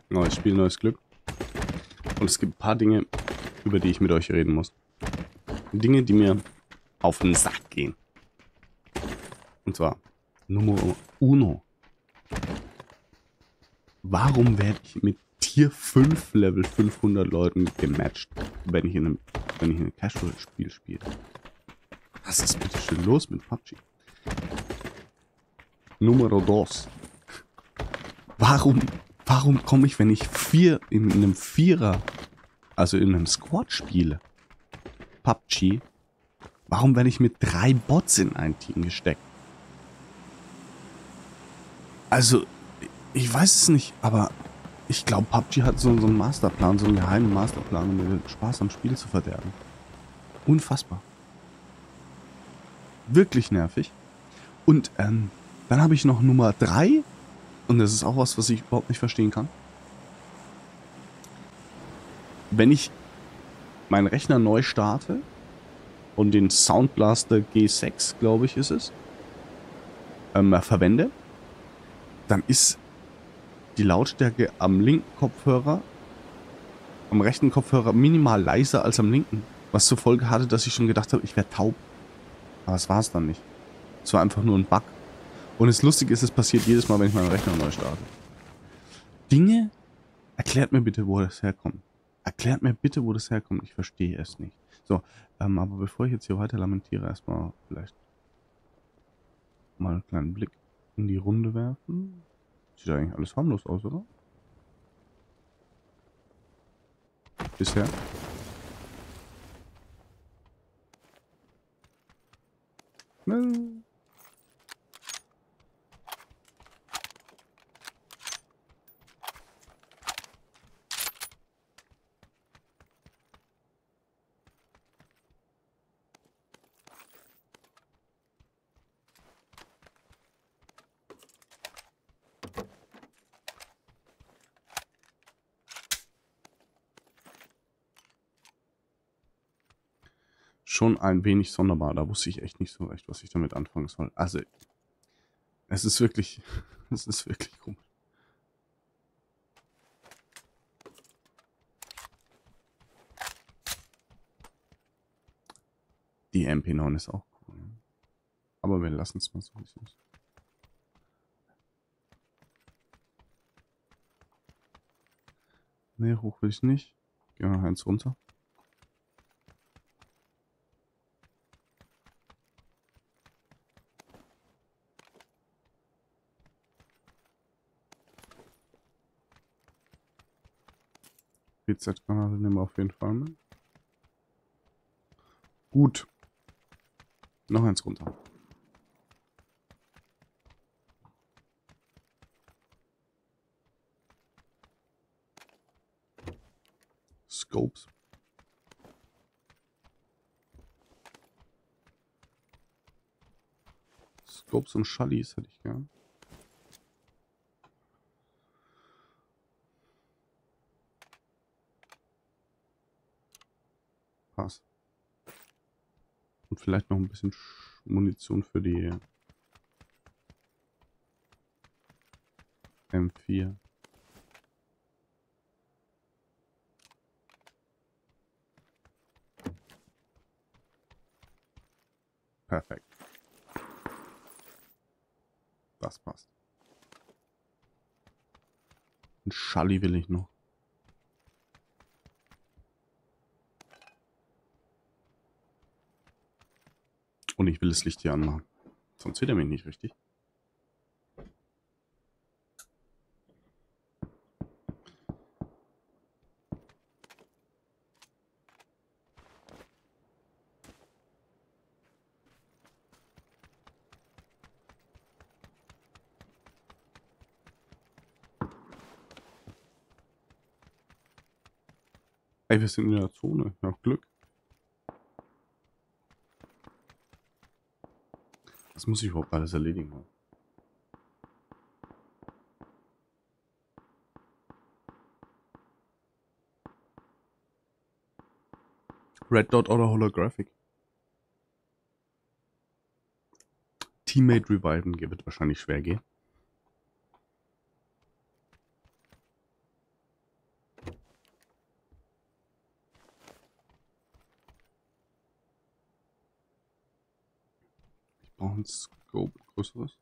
Neues Spiel, neues Glück. Und es gibt ein paar Dinge, über die ich mit euch reden muss. Dinge, die mir auf den Sack gehen. Und zwar Nummer uno. Warum werde ich mit Tier 5 Level 500 Leuten gematcht, wenn ich in einem Casual-Spiel spiele? Was ist bitte schön los mit PUBG? Numero dos. Warum komme ich, wenn ich in einem Vierer, also in einem Squad spiele, PUBG, warum werde ich mit 3 Bots in ein Team gesteckt? Also, ich weiß es nicht, aber ich glaube, PUBG hat so einen Masterplan, so einen geheimen Masterplan, um mir Spaß am Spiel zu verderben. Unfassbar. Wirklich nervig. Und dann habe ich noch Nummer 3. Und das ist auch was ich überhaupt nicht verstehen kann. Wenn ich meinen Rechner neu starte und den Sound Blaster G6, glaube ich, ist es, verwende, dann ist die Lautstärke am linken Kopfhörer, am rechten Kopfhörer minimal leiser als am linken. Was zur Folge hatte, dass ich schon gedacht habe, ich wäre taub. Aber das war es dann nicht. Es war einfach nur ein Bug. Und das Lustige ist, es passiert jedes Mal, wenn ich meinen Rechner neu starte. Dinge, erklärt mir bitte, wo das herkommt. Erklärt mir bitte, wo das herkommt. Ich verstehe es nicht. So, aber bevor ich jetzt hier weiter lamentiere, erstmal vielleicht mal einen kleinen Blick in die Runde werfen. Sieht eigentlich alles harmlos aus, oder? Bisher. Ne? Schon ein wenig sonderbar. Da wusste ich echt nicht so recht, was ich damit anfangen soll. Also, es ist wirklich, es ist wirklich komisch. Die MP9 ist auch cool. Aber wir lassen es mal so, wie es ist. Ne, hoch will ich nicht. Gehen wir eins runter. BZ-Granate nehmen wir auf jeden Fall mit. Gut. Noch eins runter. Scopes. Scopes und Shallys hätte ich gern. Passt. Und vielleicht noch ein bisschen Munition für die M4. Perfekt. Das passt. Ein Schalli will ich noch. Und ich will das Licht hier anmachen. Sonst sieht er mich nicht richtig. Ey, wir sind in der Zone. Ja, Glück. Was muss ich überhaupt alles erledigen? Red Dot oder Holographic? Teammate reviven wird wahrscheinlich schwer gehen. brauche ein Scope, größeres.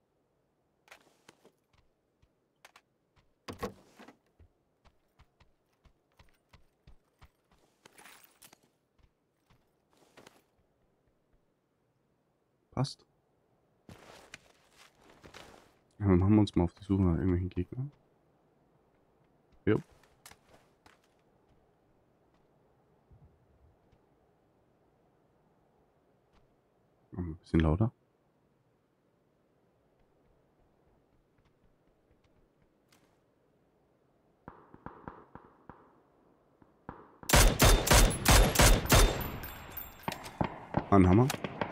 Passt. Ja, dann machen wir uns mal auf die Suche nach irgendwelchen Gegnern. Jo. Ein bisschen lauter. Ein Hammer.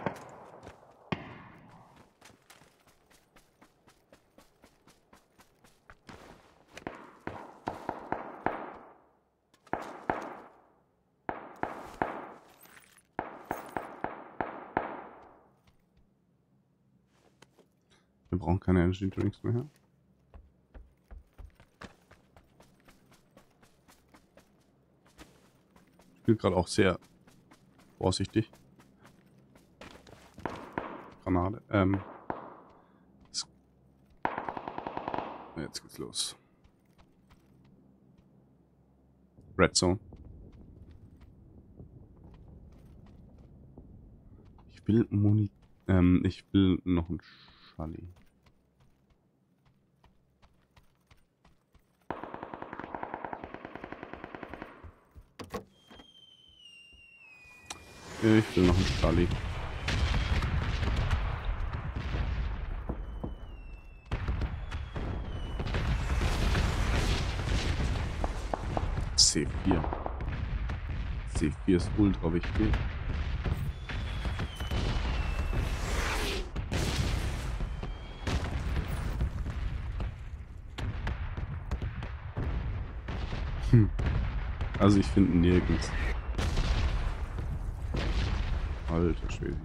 Wir brauchen keine Energy Drinks mehr. Ich bin gerade auch sehr vorsichtig. Granate. Jetzt geht's los. Red Zone. Ich will ich will noch ein Charlie. Ich will noch ein Charlie. C4. C4 ist ultra wichtig. Also ich finde nirgends. Alter Schwede.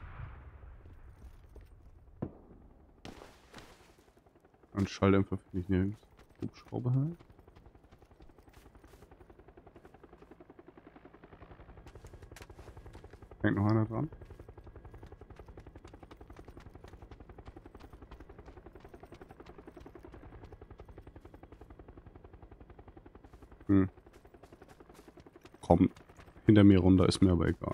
Ein Schalldämpfer finde ich nirgends. Hubschrauber halt. Hängt noch einer dran. Komm hinter mir runter, ist mir aber egal.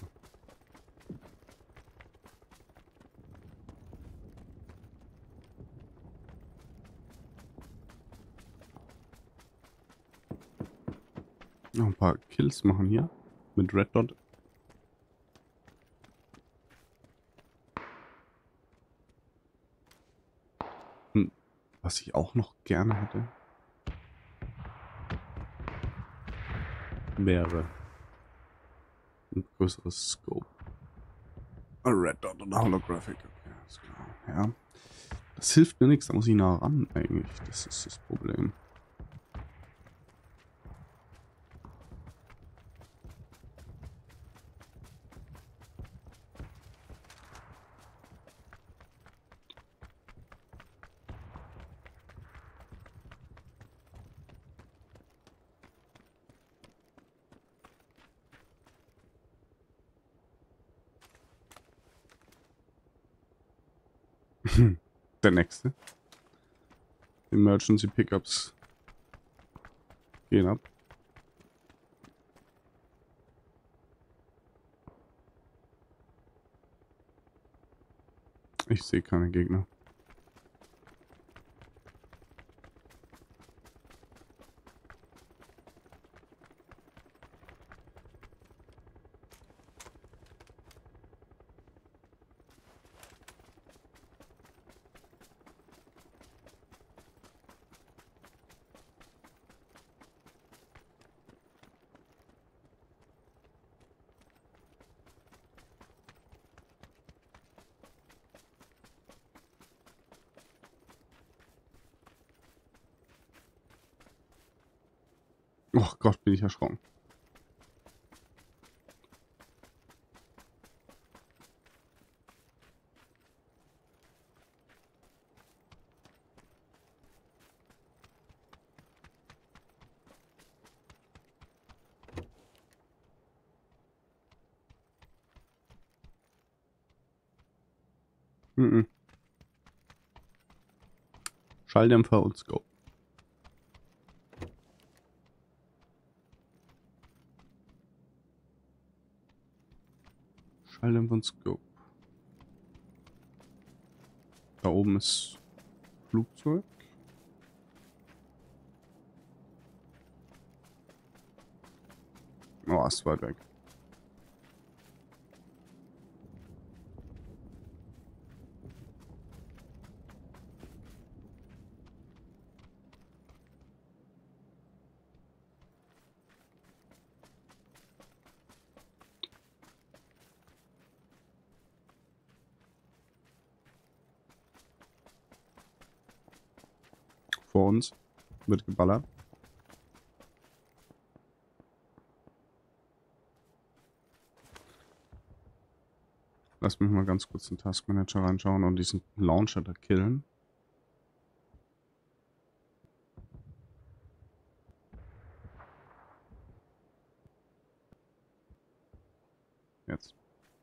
Noch ein paar Kills machen hier. Mit Red Dot. Was ich auch noch gerne hätte, wäre ein größeres Scope. A Red Dot und Holographic. Okay, alles klar. Ja. Das hilft mir nichts, da muss ich nah ran eigentlich. Das ist das Problem. Der nächste. Emergency Pickups gehen ab. Ich sehe keine Gegner. Oh Gott, bin ich erschrocken. Mhm. Schalldämpfer und Scope. Schalldämpfer und Scope. Da oben ist Flugzeug. Oh, ist weit weg. Vor uns wird geballert. Lass mich mal ganz kurz in den Taskmanager reinschauen und diesen Launcher da killen. Jetzt.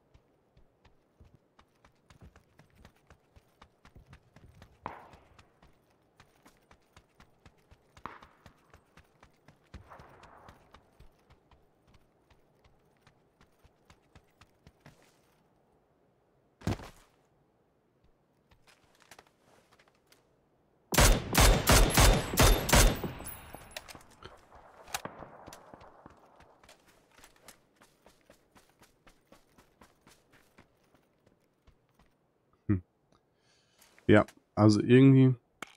Ja, also irgendwie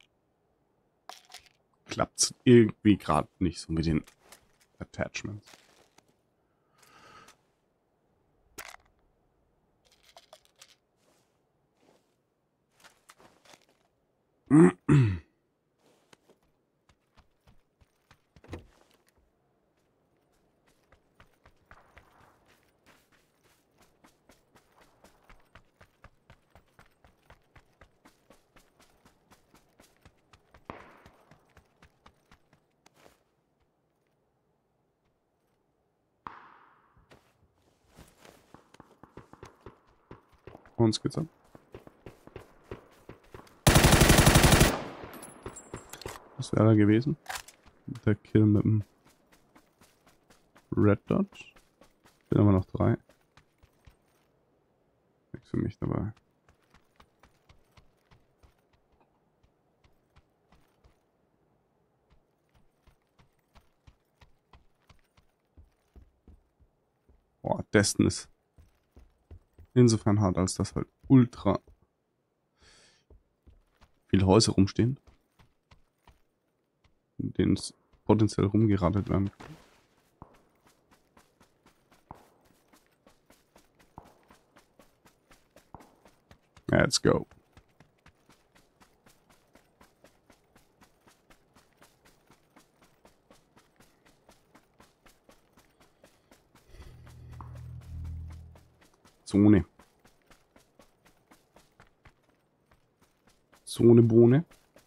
klappt es irgendwie gerade nicht so mit den Attachments. Uns geht's ab. Das wäre er gewesen. Der Kill mit dem Red Dot. Sind aber noch 3. Nichts für mich dabei. Boah, Destin ist insofern hart, als dass halt ultra viele Häuser rumstehen, in denen es potenziell rumgeratet werden kann. Let's go. Zone. Zone Bohne.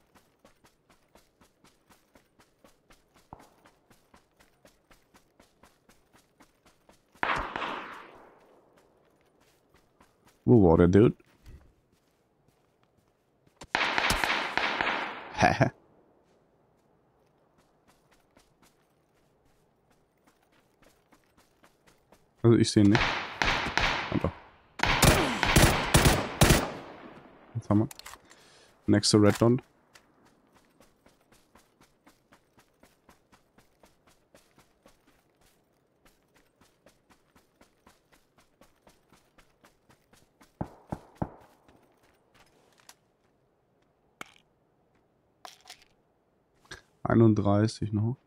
Wo war der Dude? Hä? Also ich sehe ihn nicht. Aber. Jetzt haben wir. Nächste Red Dot. ...31 noch.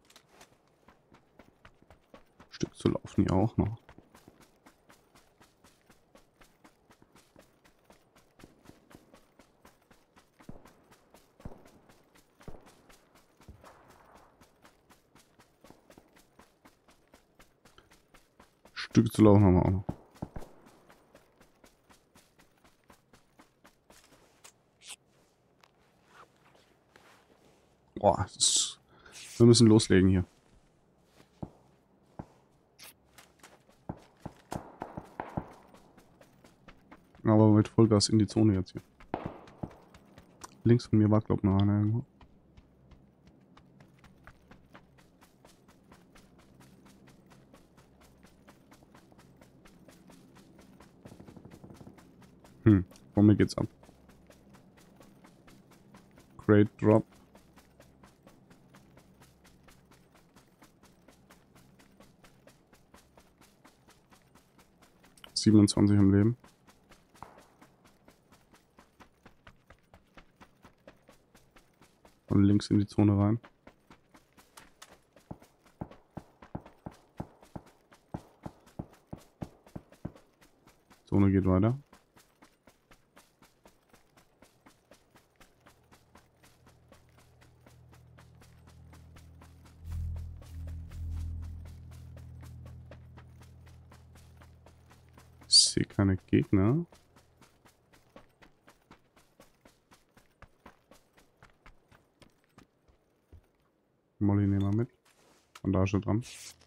Stück zu laufen hier auch noch. Stück zu laufen haben wir auch noch. Boah, wir müssen loslegen hier. Aber mit Vollgas in die Zone jetzt hier. Links von mir war, glaube ich, noch einer irgendwo. Vor mir geht's ab. Great Drop. ...27 im Leben. Und links in die Zone rein. Zone geht weiter. Ich sehe keine Gegner. Molly nehmen wir mit. Bandage dran.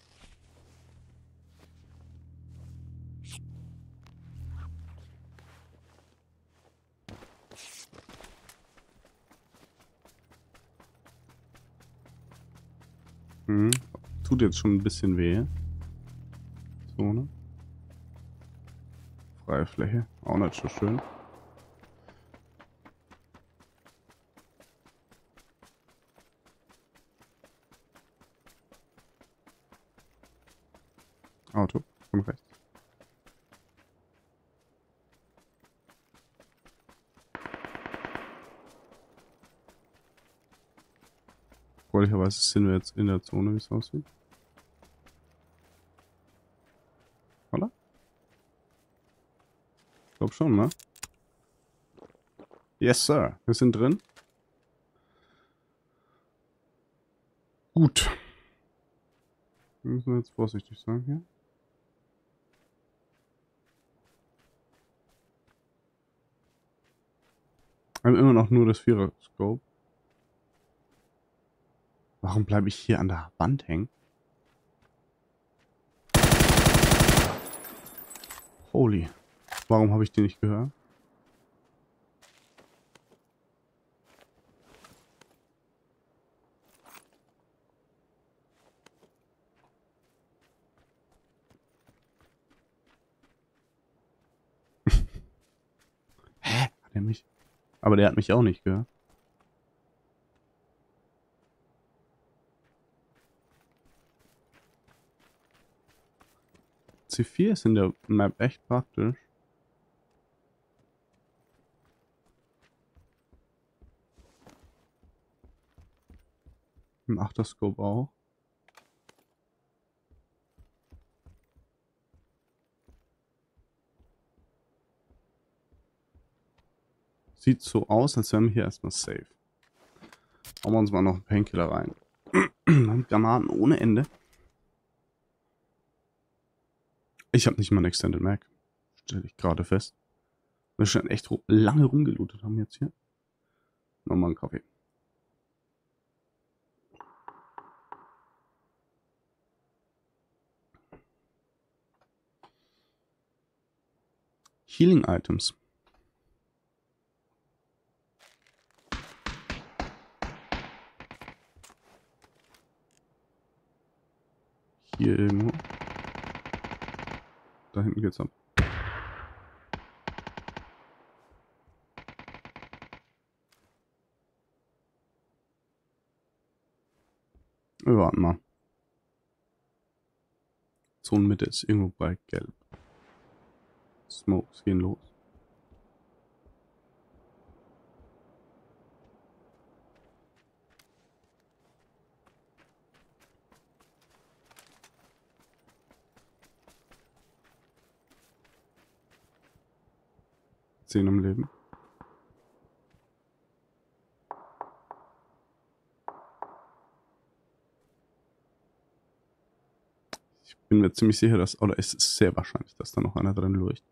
Tut jetzt schon ein bisschen weh. Zone. Freie Fläche. Auch nicht so schön. Auto. Von rechts. Erfreulicherweise sind wir jetzt in der Zone, wie es aussieht. Oder? Ich glaube schon, ne? Yes, Sir. Wir sind drin. Gut. Wir müssen jetzt vorsichtig sein hier. Wir haben immer noch nur das Vierer-Scope. Warum bleibe ich hier an der Wand hängen? Holy. Warum habe ich die nicht gehört? Hä? Hat er mich? Aber der hat mich auch nicht gehört. C4 ist in der Map echt praktisch. Im Achterscope auch. Sieht so aus, als wären wir hier erstmal safe. Hauen wir uns mal noch einen Painkiller rein. Und Granaten ohne Ende. Ich habe nicht mal einen Extended Mag. Stelle ich gerade fest. Wir schon echt lange rumgelootet haben jetzt hier. Nochmal einen Kaffee. Healing Items. Hier irgendwo. Da hinten geht's ab. Wir warten mal. Zonenmitte ist irgendwo bei Gelb. Smokes gehen los. Zehn im Leben. Ich bin mir ziemlich sicher, dass, oder es ist sehr wahrscheinlich, dass da noch einer drin lurcht.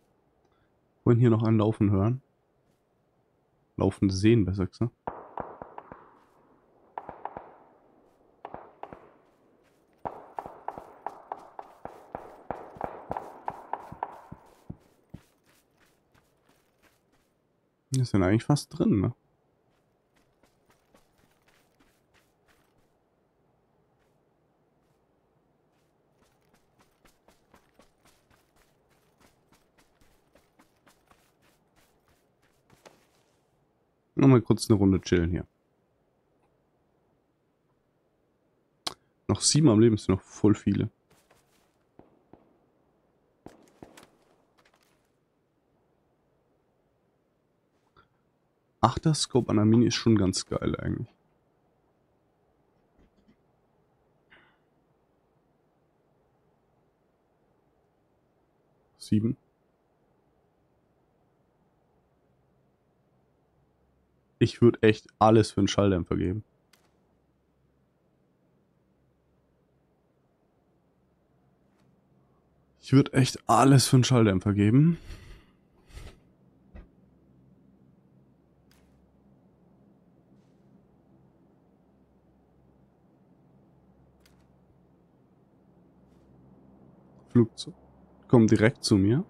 Wollen hier noch einen Laufen hören? Laufen sehen, besser gesagt. Wir sind eigentlich fast drin, ne? Nochmal kurz eine Runde chillen hier. Noch 7 am Leben, sind noch voll viele. Achter Scope an der Mini ist schon ganz geil eigentlich. Sieben. Ich würde echt alles für einen Schalldämpfer geben. Ich würde echt alles für einen Schalldämpfer geben. Flugzeug. Komm direkt zu mir.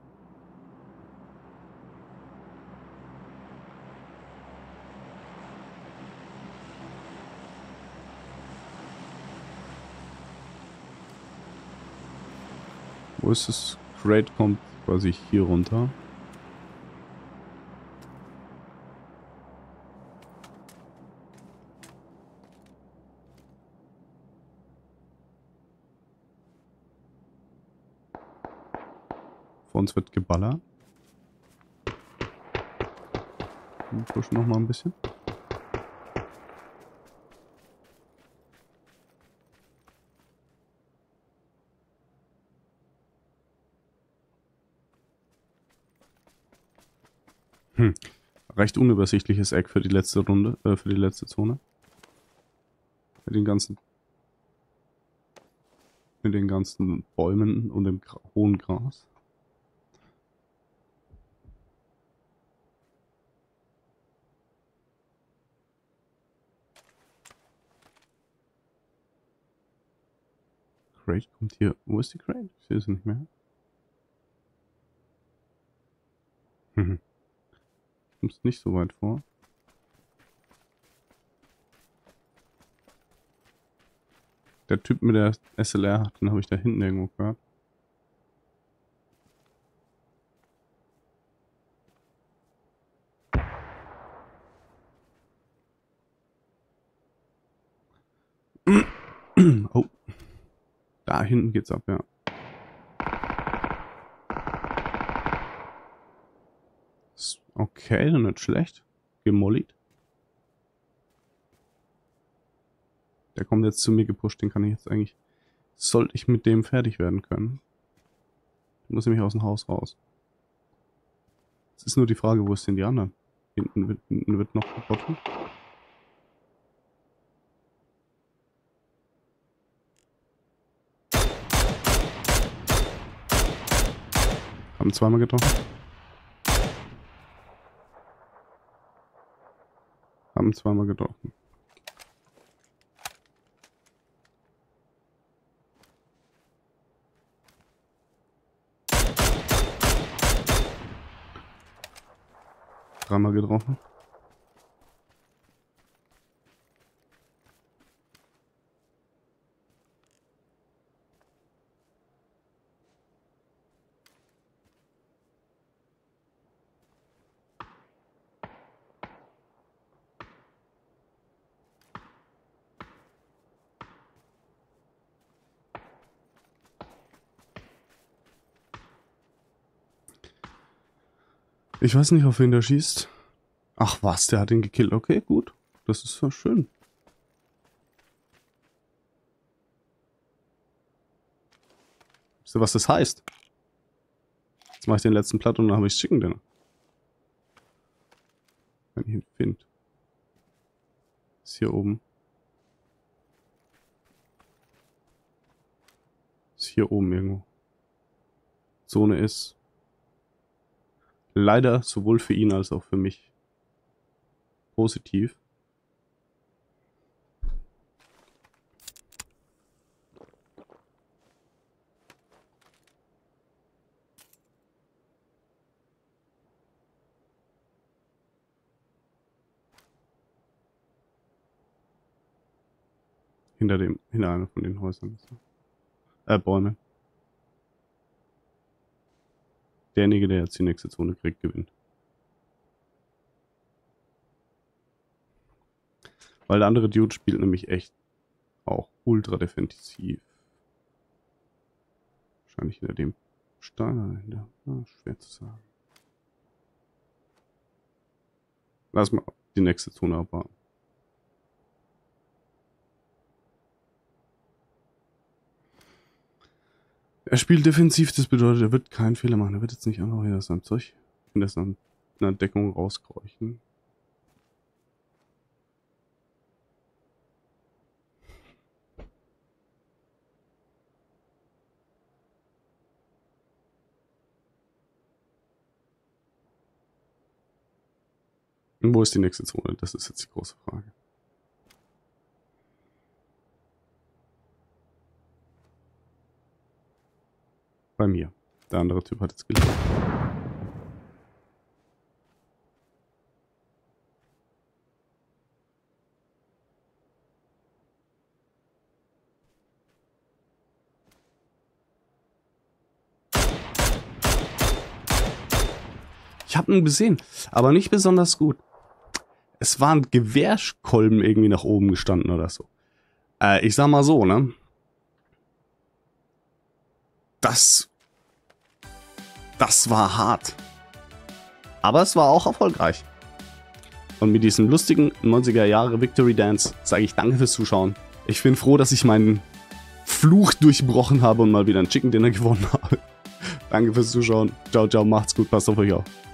Wo ist es? Crate kommt quasi hier runter. Vor uns wird geballert. Wir pushen noch mal ein bisschen. Recht unübersichtliches Eck für die letzte Runde, für die letzte Zone. Mit den ganzen Bäumen und dem hohen Gras. Crate kommt hier. Wo ist die Crate? Ich sehe sie nicht mehr. Kommst nicht so weit vor. Der Typ mit der SLR, den habe ich da hinten irgendwo gehört. Oh. Da hinten geht's ab, ja. Okay, nicht schlecht. Gemollit. Der kommt jetzt zu mir gepusht, den kann ich jetzt eigentlich... Sollte ich mit dem fertig werden können. Ich muss nämlich aus dem Haus raus. Es ist nur die Frage, wo ist denn die anderen? Hinten wird noch gebotten. Haben zweimal getroffen. Haben zweimal getroffen. Dreimal getroffen. Ich weiß nicht, auf wen der schießt. Ach was, der hat ihn gekillt. Okay, gut. Das ist ja schön. Wisst ihr, was das heißt? Jetzt mache ich den letzten Platt und dann habe ich Chicken Dinner. Wenn ich ihn finde. Ist hier oben. Ist hier oben irgendwo. Zone ist leider sowohl für ihn als auch für mich positiv. Hinter einer von den Häusern. Bäumen. Derjenige, der jetzt die nächste Zone kriegt, gewinnt. Weil der andere Dude spielt nämlich echt auch ultra defensiv. Wahrscheinlich hinter dem Stein oder hinter. Schwer zu sagen. Lass mal die nächste Zone abwarten. Er spielt defensiv, das bedeutet, er wird keinen Fehler machen. Er wird jetzt nicht einfach wieder sein Zeug in der Deckung rauskräuchen. Und wo ist die nächste Zone? Das ist jetzt die große Frage. Bei mir. Der andere Typ hat jetzt geliefert. Ich habe ihn gesehen, aber nicht besonders gut. Es war ein Gewehrkolben irgendwie nach oben gestanden oder so. Ich sag mal so, ne? Das war hart. Aber es war auch erfolgreich. Und mit diesem lustigen 90er Jahre Victory Dance sage ich danke fürs Zuschauen. Ich bin froh, dass ich meinen Fluch durchbrochen habe und mal wieder ein Chicken Dinner gewonnen habe. Danke fürs Zuschauen. Ciao, ciao, macht's gut, passt auf euch auf.